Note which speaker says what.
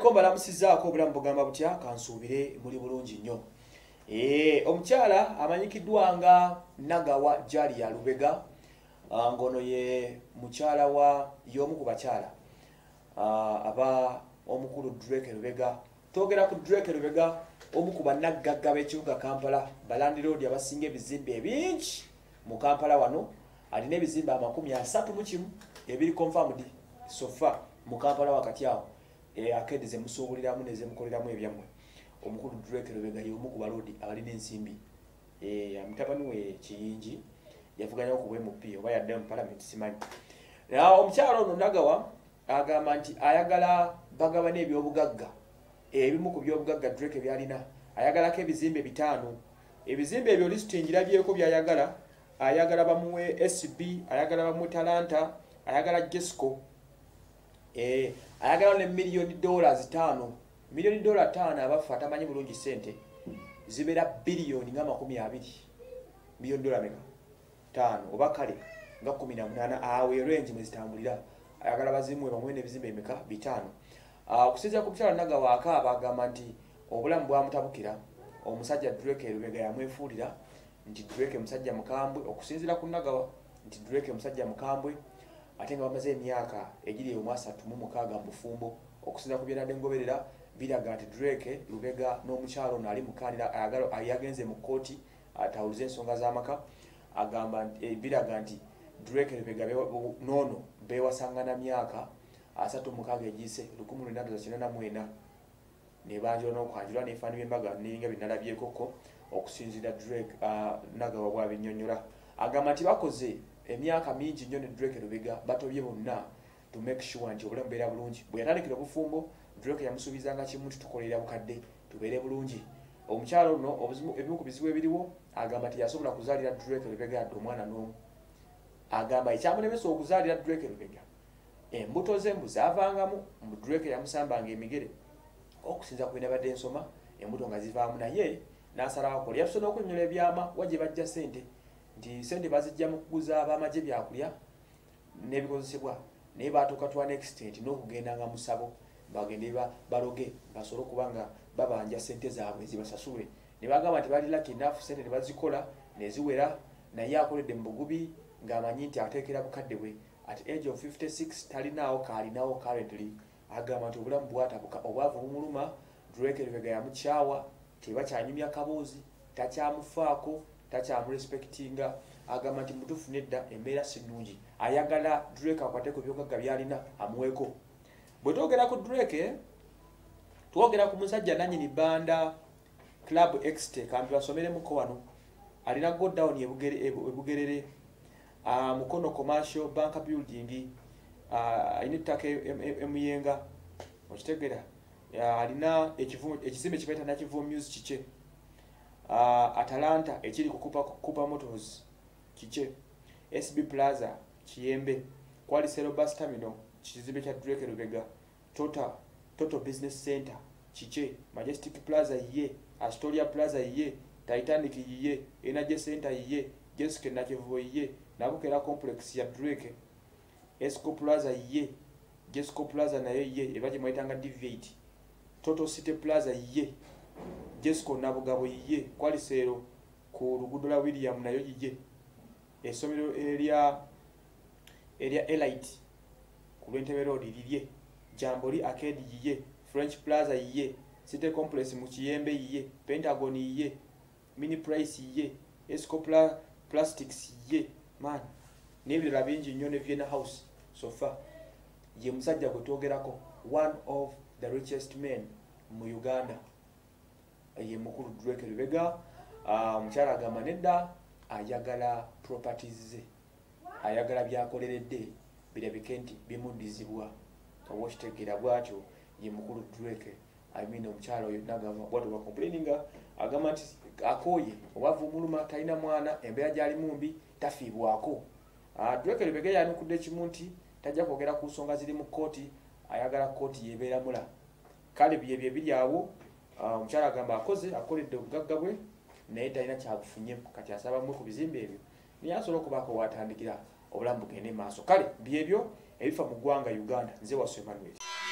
Speaker 1: Ngendeko mbalamusizaako obulamu bugamba butya kansuubire muli bulungi nnyo. Omukyala amanyikiddwa nga Nagawa Jalia Lubega ngono ye mukyala wa y'omu ku bakyala aba omukulu Drake Lubega. Twogera ku Drake Lubega omu ku bannagagga b'ekibuga Kampala, Balandi Road abasinga ebizimbe ebingi mu Kampala wano. Alina ebizimbe 31 ebiri confirmed sofa mu Kampala wakati awo. Akede ze musuubuliramu ne ze mukoleramu ebyammwe. Omukulu Drake Lubega y'omu ku balodi abalina ensimbi. Mutabani we Kiyingi yavuganya ku MP oba yadde mu parliament simanyi. Omukyala ono Nagawa agamba nti ayagala bagabane ebyobugagga. Ebimu ku byobugagga Drake byalina ayagalako ebizimbe 5. Ebizimbe ebyo lisiti ngirabyeko byayagala. Ayagala bamuwe SB, ayagala bamuwe Talanta, ayagala Jesco. Ayagala ne $5 million 5. $5 million abafu atamanyi bulungi sente zibera billion nga 20 million dollar meka 5 oba kale nga 18 awe range mwezitambulira. Ayagala bazimwe bamwe ne bizimbe emeka 5. Okusinziira ku mukyala Nagawa akaaba agamba nti obulamu bwamutabukira. Omusajja Drake Lubega yamwefuulira nti Drake musajja mukambwe. Okusinziira ku Nagawa nti Drake musajja mukambwe ate nga bamaze emyaka egiri 36 mu bufumbo. Okusinziira ku byenadde ngoberera biraga nti Drake Lubega n'omukyala ono ali mukanira ayagenze mu kooti atawulize ensonga z'amaka. Agamba biraga nti Drake Lubega nono bewasangana myaka 36 egiyise 1994 ne banjula n'okwanjula n'efaani by'embaga n'eringa binalabyekoko. Okusinziira Drake Nagawa bw'abinnyonnyola agamba nti bakoze emyaka mingi nnyo ne Drake Lubega batobye bonna to make sure nti obulamu beera bulungi. Bwe yatandikira obufumbo Drake yamusuubizanga kimu tukolera bukadde tubeere bulungi. Omukyala ono ebimu ku bizibu ebiriwo agamba nti yasobola kuzaalira Drake Lubega yadde omwana n'omu. Agamba ekyamulemesa okuzaalira Drake Lubega embuto z'embuzi avangamu Drake yamusambanga emigere. Okusinza ku binabadde ensoma embuto nga zivaamu naye n'asalawo akola yasobola okunnyola ebyama wajje bajja sente nti sente bazijja mu kuguza ab'amagye byakulya n'ebikozesebwa naye baatuuka to an extent n'okugendanga mu ssabo bagende baloge basobole okuba nga babanja sente zaabwe zibasasule. Ne bagamba nti bali lucky enough sente ne bazikola ne ziwera naye akoledde mu bugubi ng'amanyi nti ateekera bukadde bwe. At age of 56 talinaawo kaalinawo currently. Agamba nti obulamu bwatabuka obwavu bumuluma. Drake Lubega yamukyawa tebakyanyumya kaboozi takyamufaako takyamurespectinga. Agamba nti mutuufu nedda embeera si nnungi. Ayagala Drake akwate ku byogagga byalina amuweeko. Bwe twogera ku Drake twogera ku musajja nannyini banda Club Exte kambi basomeremuko wano. Alina go down ebugerere mukono commercial bank building alina ettaka emuyenga okitegera. Alina ekizimbe kibaita Nakivumu Music kike. Atalanta ekiri ku Cooper Motors kike. SB Plaza Kiyembe. Kwalisero Bus Terminal kizimbe kya Drake Lubega. Total Business Center kike. Majestic Plaza ye. Astoria Plaza ye. Titanic ye. Energy Center ye. Jessica Nakivumu ye. Nabukera Complex ya Drake. Esco Plaza ye. Jesco Plaza nayo ye ebaje mwitanga Deviate. Total City Plaza ye. Jesco Nabugabo ye. Kwalisero ku luguudo la William nayo ye. Esomero area Elite ku Lwentebe Road liliye. Jamboli Arcade ye. French Plaza ye. City Complex mu Kiyembe ye. Pentagon ye. Mini Price ye. Esco Plastics ye. Man n'ebirala bingi nnyo ne Vienna House sofa. Ye musajja gwe twogerako one of the richest men mu Uganda. Ye mukulu Drake Lubega. Mukyala agamba nedda ayagala properties ze ayagala byakoleredde birabike nti bimuddizibwa. Owokitegera bwatyo ye mukulu Drake. Omukyala oyo Nagawa bwatyo bakomplaininga agamba nti akooye obwavu muluma talina mwana embeera gy'alimu mbi tafiibwako. Drake Lubega yanukudde kimu nti tajja kwogera ku nsonga ziri mu kooti ayagala kooti yebeera mula. Kale bye biri awo. Omukyala agamba akoledde obugagga bwe naye talina kyabufunye kati asaba mwe ku bizimbe ebyo naye asobola okubaako watandikira obulamu bugende maaso. Kale byebyo ebifa mu ggwanga Uganda. Nze Wasu Emmanuel.